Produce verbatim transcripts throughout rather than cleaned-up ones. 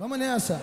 Vamos nessa.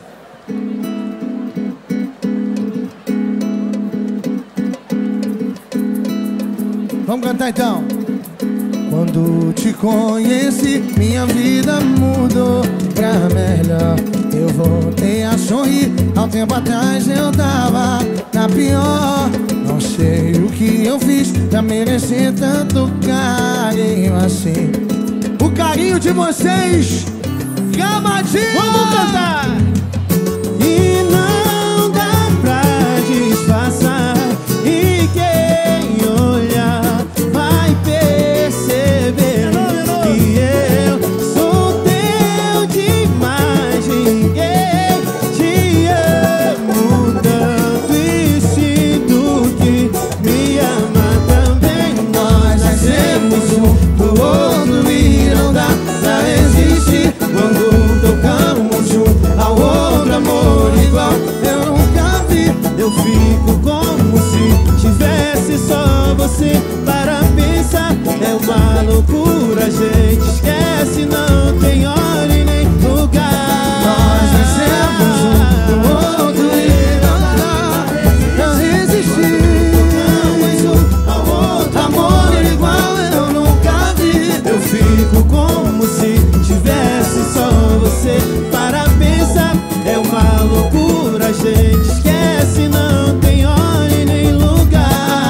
Vamos cantar então. Quando te conheci, minha vida mudou pra melhor. Eu voltei a sorrir. Há um tempo atrás eu tava na pior. Não sei o que eu fiz pra merecer tanto carinho assim. O carinho de vocês, Gamadinho! Vamos cantar! E não dá pra disfarçar. E quem olhar vai perceber que eu sou teu demais. Ninguém te amo tanto e sinto que me ama também. Nós nascemos um do outro e não dá pra resistir. Quando tocamos um ao outro, amor igual eu nunca vi. Eu fico como se tivesse só você para pensar. É uma loucura, a gente esquece, não tem hora e nem lugar. Nós nascemos um do outro e não dá pra resistir. Tocamos um ao outro, Amor igual eu nunca vi. eu fico como se tivesse só você para pensar. É uma loucura, a gente esquece, não tem hora e nem lugar.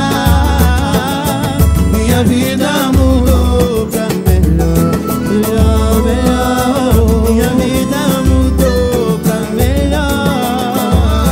Minha vida mudou pra melhor, melhor, melhor. Minha vida mudou pra melhor,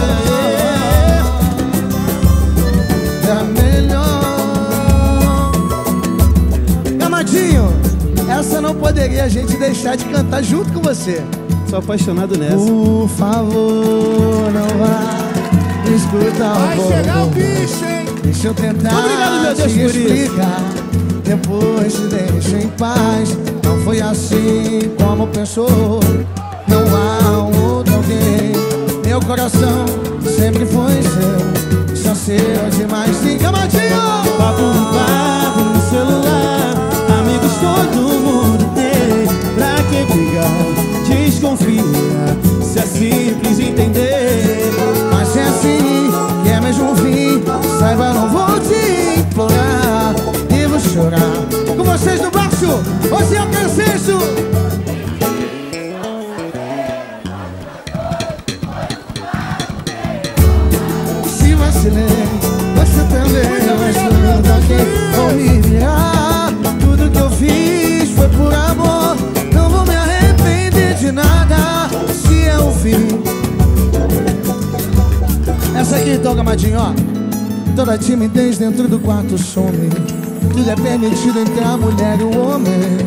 pra melhor. Gamadinho, essa não poderia a gente deixar de cantar junto com você. Sou apaixonado nessa. Por favor, não vá. Escuta o Vai povo. chegar o bicho, hein? Deixa eu tentar Obrigado, meu Deus, te por isso. explicar. Depois te deixo em paz. Não foi assim como pensou. Não há um outro alguém. Meu coração sempre foi seu. Só seu demais. Sim, Gamadinho! Papo no papo no celular, amigos todo mundo tem. Pra que brigar? Desconfia, se é simples entender. Mas é assim que é mesmo o fim. Saiba, não vou te implorar. Devo chorar com vocês no baixo. Hoje é o cansejo. Se vacilei, você também. Mas tudo aqui vou me virar. Tudo que eu fiz foi por amor. Não vou me arrepender de nada. Se é o fim. Essa aqui então, Gamadinho, ó. Toda timidez dentro do quarto some. Tudo é permitido entre a mulher e o homem.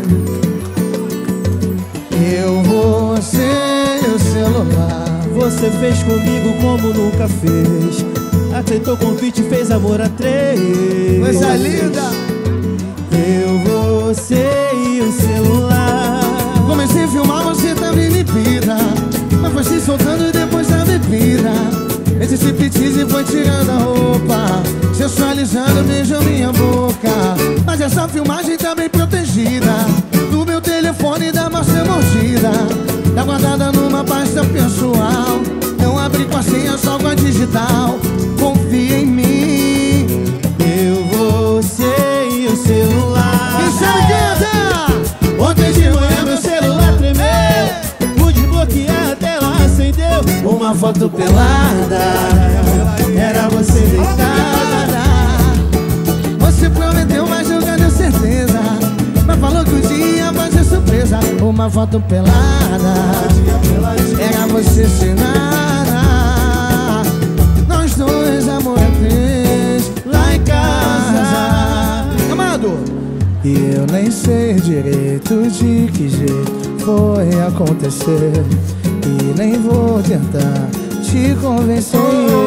Eu, você e o celular. Você fez comigo como nunca fez. Aceitou o convite, fez amor a três. Coisa linda. Eu, você e o celular. Comecei a filmar, você também me pida. Mas foi se soltando depois da bebida. Esse striptease foi tirando a roupa, sensualizando, beijou minha boca. Mas essa filmagem tá bem protegida. Do meu telefone da maçã mordida. Tá guardada numa pasta pessoal. Não abri com a senha, só com a digital. Confia em mim. Eu, você e o celular. Enxergada! Ontem de manhã meu celular tremeu. Pude desbloquear, a tela acendeu. Uma foto pelada, era você deitada. Você prometeu, mas eu deu certeza. Mas falou que o dia ia fazer surpresa. Uma foto pelada, era você sem nada. Nós dois, amor, é três, lá em casa. Amado! E eu nem sei direito de que jeito foi acontecer. E nem vou tentar te convencer.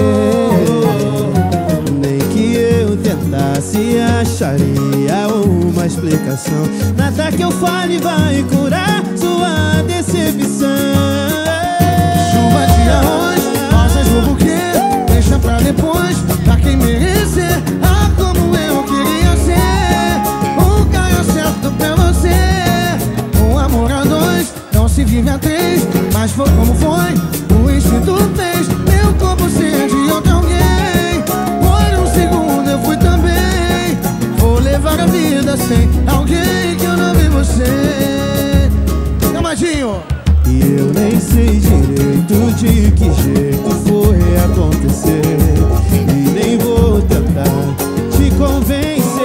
Nem que eu tentasse, acharia uma explicação. Nada que eu fale vai curar sua decepção. Chuva de arroz, rosas no buquê. Deixa pra depois, pra quem merecer. Ah, como eu queria ser o cara certo pra você. Um amor a dois, não se vive a três. Mas foi como foi. foi, o instinto fez meu corpo ser de outro alguém. Por um segundo eu fui também. Vou levar a vida sem alguém que eu não vi você. Camadinho. E eu nem sei direito de que jeito foi acontecer, e nem vou tentar te convencer.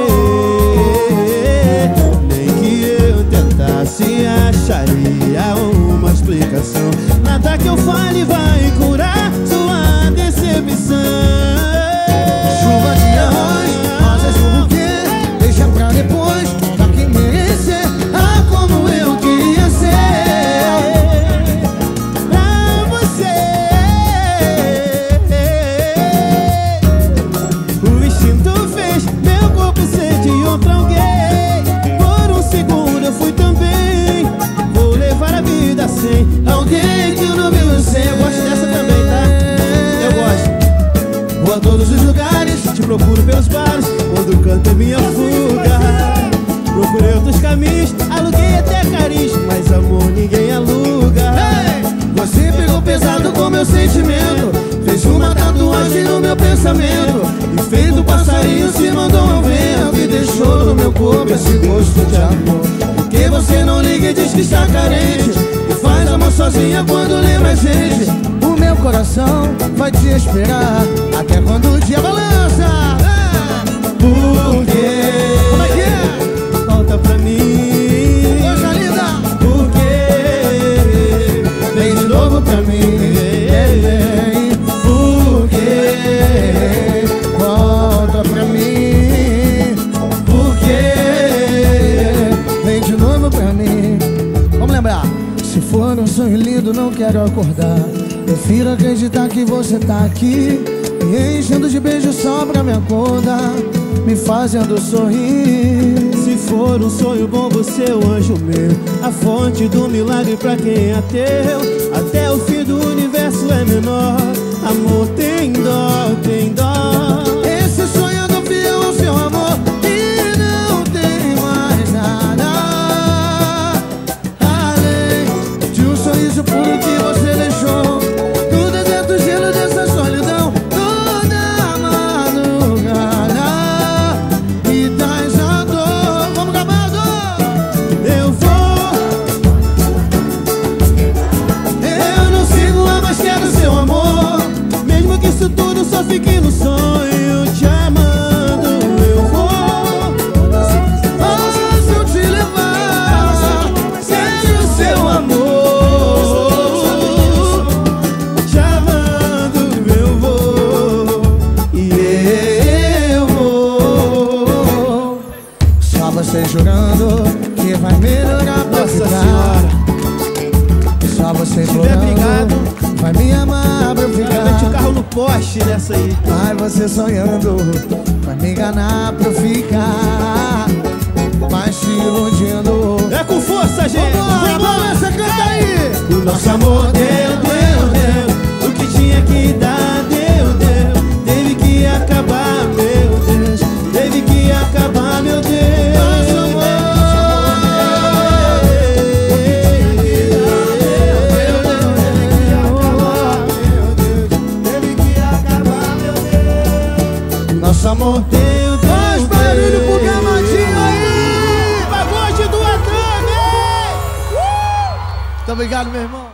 Nem que eu tentasse acharia uma explicação. Nada que eu fale vai curar sua decepção. Chuva de arroz, rosa chuva o quê? Deixa pra depois, pra quem merecer. Ah, como eu queria ser outra alguém. Por um segundo eu fui também. Vou levar a vida sem alguém que eu não vi você. Eu gosto dessa também, tá? Eu gosto. Vou a todos os lugares, te procuro pelos bares, quando canto é minha fuga. Procurei outros caminhos, aluguei até carinhos, mas amor ninguém aluga. Hey! Você pegou pesado com meu sentimento, fez uma tatuagem no meu pensamento, e feito passarinho se mandou ao vento, e deixou no meu corpo esse gosto de amor. Porque você não liga e diz que está carente, e faz amor sozinha quando lembra a gente. O meu coração vai te esperar até quando o dia balança. Por quê? Como é que é? Volta pra mim, coisa linda. Por quê? Vem de novo pra mim. Por quê? Volta pra mim. Por quê? Vem de novo pra mim. Vamos lembrar. Se for um sonho lindo, não quero acordar. Prefiro acreditar que você tá aqui, me enchendo de beijos só pra me acordar, me fazendo sorrir. Se for um sonho bom, você é o anjo meu, a fonte do milagre pra quem é teu. Até o fim do universo é menor. Amor, tem dó, tem dó. Esse sonho do fiel ao seu amor, e não tem mais nada além de um sorriso puro que você deixou no deserto, gelo dessa solidão. Toda madrugada e traz a dor. Vamos acabando. Eu vou, eu não sigo a mais quero seu amor, mesmo que isso tudo só fique no sonho te amando. Eu vou, posso eu te levar, quero seu amor, te amando. Eu vou, e eu vou, só você jurando que vai melhorar pra Nossa ficar. Senhora. Só você Se tiver brigado, jurando vai me amar pra eu cara, mete o ficar. carro no poste nessa aí. Vai você sonhando, vai me enganar pra eu ficar, vai se iludindo. É com força, gente. Vambora, vamos, essa canta aí. O nosso amor deu, deu, deu. O que tinha que dar, deu, deu. Teve que acabar, meu Deus. Teve que acabar, meu Deus. Nosso amor Nosso amor deu, dois barulhos pro Camadinho aí. Pagode do Adame! Muito obrigado, meu irmão.